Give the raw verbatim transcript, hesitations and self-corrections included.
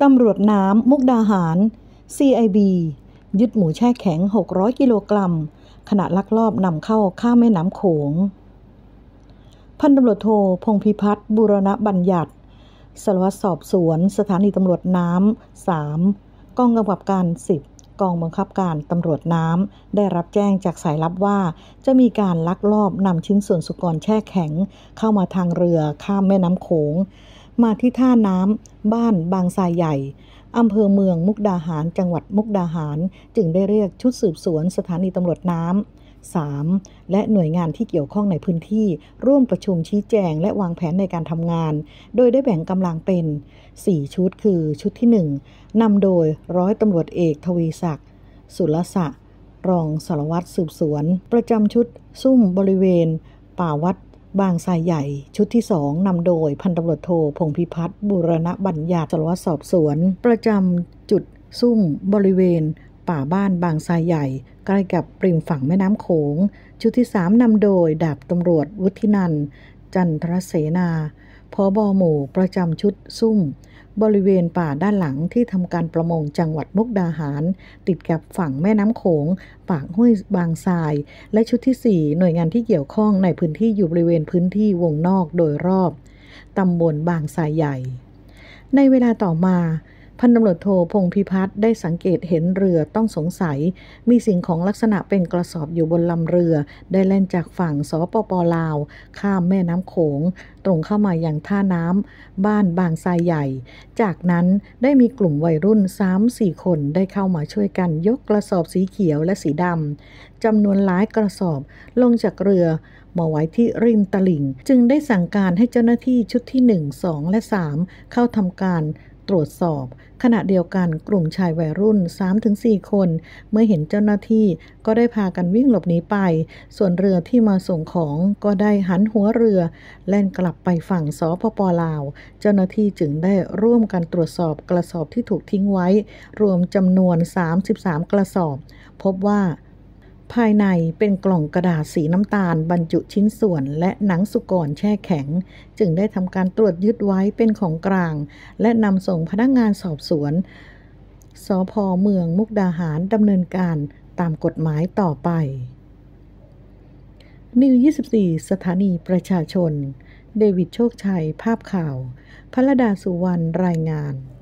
ตำรวจน้ำมุกดาหาร ซี ไอ บี ยึดหมูแช่แข็งหกร้อยกิโลกรัมขณะลักลอบนำเข้าข้ามแม่น้ำโขงพันตำรวจโทพงษ์พิพัฒน์บูรณบัญญัติสารวัตรสอบสวนสถานีตำรวจน้ำ สาม กองกำกับการสิบกองบังคับการตำรวจน้ำได้รับแจ้งจากสายลับว่าจะมีการลักลอบนำชิ้นส่วนสุกรแช่แข็งเข้ามาทางเรือข้ามแม่น้ำโขงมาที่ท่าน้ำบ้านบางทรายใหญ่อำเภอเมืองมุกดาหารจังหวัดมุกดาหารจึงได้เรียกชุดสืบสวนสถานีตำรวจน้ำ สาม และหน่วยงานที่เกี่ยวข้องในพื้นที่ร่วมประชุมชี้แจงและวางแผนในการทำงานโดยได้แบ่งกำลังเป็นสี่ชุดคือชุดที่หนึ่งนำโดยร้อยตำรวจเอกทวีศักดิ์สุรศักดิ์รองสารวัตรสืบสวนประจำชุดซุ่มบริเวณป่าวัดบางทรายใหญ่ชุดที่สองนำโดยพันตำรวจโทพงษ์พิพัฒน์บูรณบัญญัติสารวัตรสอบสวนประจำจุดซุ่มบริเวณป่าบ้านบางทรายใหญ่ใกล้กับริมฝั่งแม่น้ำโขงชุดที่สามนำโดยดาบตำรวจวุฒินันท์จันทรเสนาผบ.หมู่ประจำชุดซุ่มบริเวณป่าด้านหลังที่ทำการประมงจังหวัดมุกดาหารติดกับฝั่งแม่น้ำโขงปากห้วยบางทรายและชุดที่สี่หน่วยงานที่เกี่ยวข้องในพื้นที่อยู่บริเวณพื้นที่วงนอกโดยรอบตำบลบางทรายใหญ่ในเวลาต่อมาพันตำรวจโทพงษ์พิพัฒน์ได้สังเกตเห็นเรือต้องสงสัยมีสิ่งของลักษณะเป็นกระสอบอยู่บนลำเรือได้แล่นจากฝั่งสปป.ลาวข้ามแม่น้ำโขงตรงเข้ามายังท่าน้ำบ้านบางทรายใหญ่จากนั้นได้มีกลุ่มวัยรุ่น สามถึงสี่ คนได้เข้ามาช่วยกันยกกระสอบสีเขียวและสีดำจำนวนหลายกระสอบลงจากเรือมาไว้ที่ริมตลิ่งจึงได้สั่งการให้เจ้าหน้าที่ชุดที่หนึ่ง สองและสามเข้าทำการตรวจสอบขณะเดียวกันกลุ่มชายวัยรุ่น สามถึงสี่ คนเมื่อเห็นเจ้าหน้าที่ก็ได้พากันวิ่งหลบหนีไปส่วนเรือที่มาส่งของก็ได้หันหัวเรือแล่นกลับไปฝั่งสปป.ลาวเจ้าหน้าที่จึงได้ร่วมกันตรวจสอบกระสอบที่ถูกทิ้งไว้รวมจำนวนสามสิบสามกระสอบพบว่าภายในเป็นกล่องกระดาษสีน้ำตาลบรรจุชิ้นส่วนและหนังสุกรแช่แข็งจึงได้ทำการตรวจยึดไว้เป็นของกลางและนำส่งพนักงานสอบสวนสภ.เมืองมุกดาหารดำเนินการตามกฎหมายต่อไปนิว ยี่สิบสี่ สถานีประชาชนเดวิดโชคชัยภาพข่าวพลดาสุวรรณรายงาน